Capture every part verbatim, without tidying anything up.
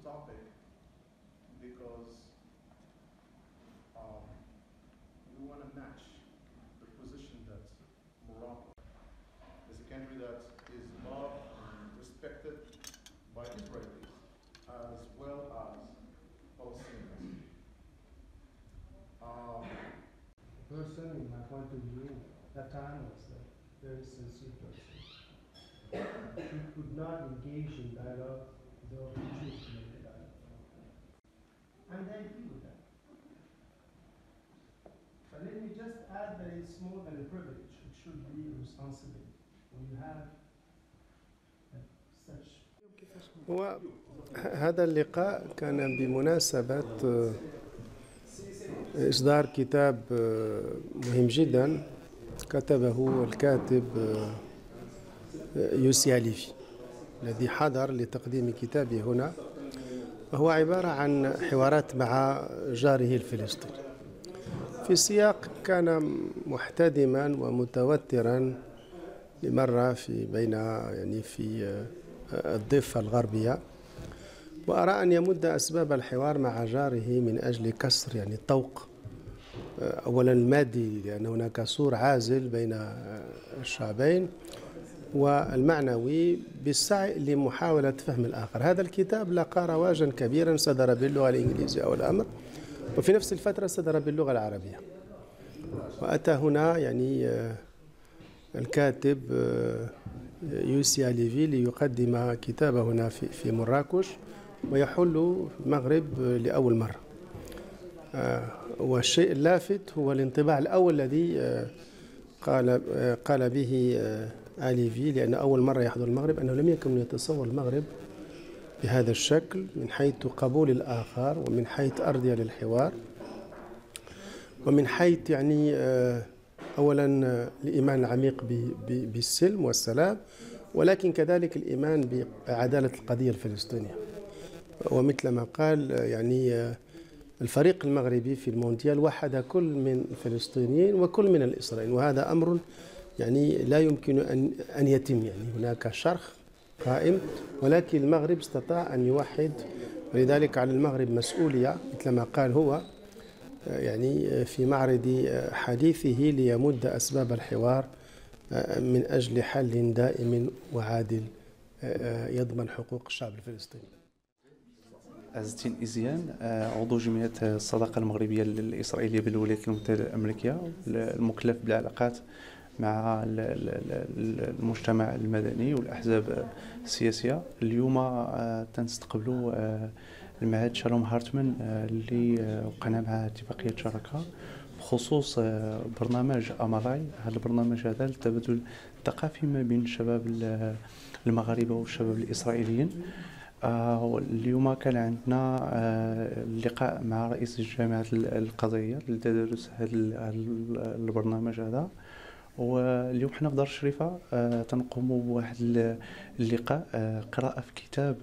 topic because um, we want to match the position that Morocco is a country that is loved and respected by Israelis as well as Palestinians. Um, Personally, my point of view, that time was a very sincere person. He could not engage in dialogue without choosing to make a dialogue. And I agree with that. But let me just add that it's more than a privilege. It should be a responsibility. When you have such. وهذا اللقاء كان بمناسبة إصدار كتاب مهم جدا كتبه الكاتب يوسي أليفي الذي حضر لتقديم كتابه هنا، وهو عبارة عن حوارات مع جاره الفلسطيني في سياق كان محتدما ومتوترا لمرة في بين يعني في الضفة الغربية، وأرى أن يمد أسباب الحوار مع جاره من أجل كسر يعني الطوق أولا المادي، لأن هناك سور عازل بين الشعبين، والمعنوي بالسعي لمحاولة فهم الآخر. هذا الكتاب لقى رواجا كبيرا، صدر باللغة الإنجليزية أول أمر، وفي نفس الفترة صدر باللغة العربية. وأتى هنا يعني الكاتب يوسي أليفي ليقدم كتابه هنا في في مراكش، ويحل المغرب لأول مرة. والشيء اللافت هو الانطباع الأول الذي قال قال به أليفي، لأن أول مرة يحضر المغرب، أنه لم يكن يتصور المغرب بهذا الشكل من حيث قبول الآخر، ومن حيث أرضية للحوار، ومن حيث يعني أولا الإيمان العميق بالسلم والسلام، ولكن كذلك الإيمان بعدالة القضية الفلسطينية. ومثل ما قال يعني الفريق المغربي في المونديال وحد كل من الفلسطينيين وكل من الإسرائيليين، وهذا أمر يعني لا يمكن أن أن يتم. يعني هناك شرخ قائم، ولكن المغرب استطاع أن يوحد، ولذلك على المغرب مسؤولية مثل ما قال هو يعني في معرض حديثه ليمد أسباب الحوار من أجل حل دائم وعادل يضمن حقوق الشعب الفلسطيني. عز الدين إزيان، عضو جمعية الصداقة المغربية الإسرائيلية بالولايات المتحدة الأمريكية، المكلف بالعلاقات مع المجتمع المدني والأحزاب السياسية. اليوم تنستقبلوا المعهد شالوم هارتمان اللي وقعنا معه اتفاقية شراكة بخصوص برنامج أمالاي. هذا البرنامج هذا للتبادل الثقافي ما بين الشباب المغاربة والشباب الإسرائيليين. اليوم كان عندنا اللقاء مع رئيس الجامعة القضائية لتدرس هذا البرنامج هذا، واليوم حنا في دار الشريفة تنقوم بواحد اللقاء قراءة في كتاب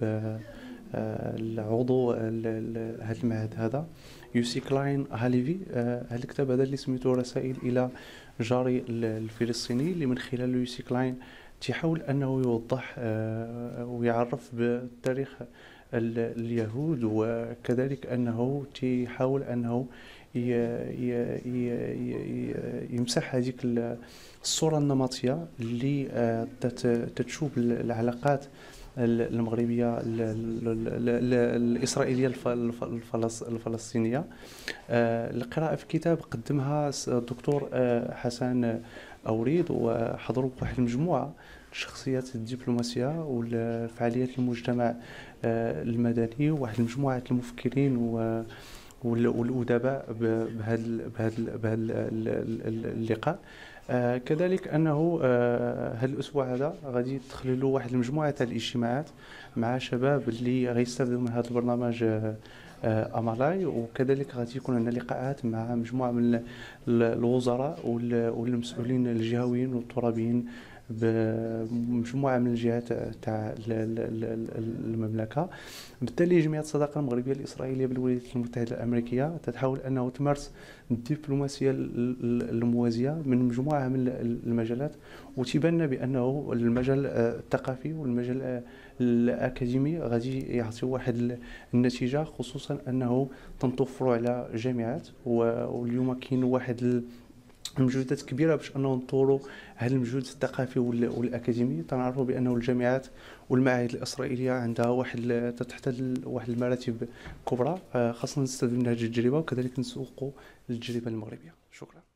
العضو هذا المعهد هذا يوسي كلاين هاليفي. هذا الكتاب هذا اللي سميته رسائل إلى جاري الفلسطيني، اللي من خلاله يوسي كلاين تيحاول أنه يوضح ويعرف بتاريخ اليهود، وكذلك أنه تيحاول أنه يمسح هذيك الصورة النمطية اللي تتشوب العلاقات المغربية الإسرائيلية الفلسطينية. القراءة في كتاب قدمها الدكتور حسن أوريد، وحضروا واحد المجموعة الشخصيات الدبلوماسية والفعاليات المجتمع المدني، وواحد المجموعة المفكرين والأدباء بهذا بهذا اللقاء. آه كذلك انه آه هذا الاسبوع هذا غادي تخللوا واحد المجموعه تاع الاجتماعات مع شباب اللي غيستافدوا من هذا البرنامج آه آه امالاي، وكذلك غادي يكون عندنا لقاءات مع مجموعه من الوزراء والمسؤولين الجهويين والترابيين بمجموعه من الجهات تاع المملكه. بالتالي جمعيه الصداقه المغربيه الاسرائيليه بالولايات المتحده الامريكيه تتحاول انه تمارس الدبلوماسيه الموازيه من مجموعه من المجالات، وتبان بانه المجال الثقافي والمجال الاكاديمي غادي يعطي واحد النتيجه، خصوصا انه تنطفروا على جامعات، واليوم كاين واحد مجهودات كبيره باش انه نطوروا هذا المجهود الثقافي والاكاديمي. تنعرفوا بانه الجامعات والمعاهد الاسرائيليه عندها واحد تحتل واحد المراتب كبرى، خاصنا نستفيد من هذه التجربه وكذلك نسوقوا للتجربه المغربيه. شكرا.